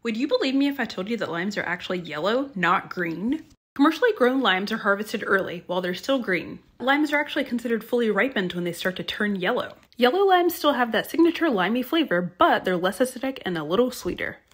Would you believe me if I told you that limes are actually yellow, not green? Commercially grown limes are harvested early while they're still green. Limes are actually considered fully ripened when they start to turn yellow. Yellow limes still have that signature limey flavor, but they're less acidic and a little sweeter.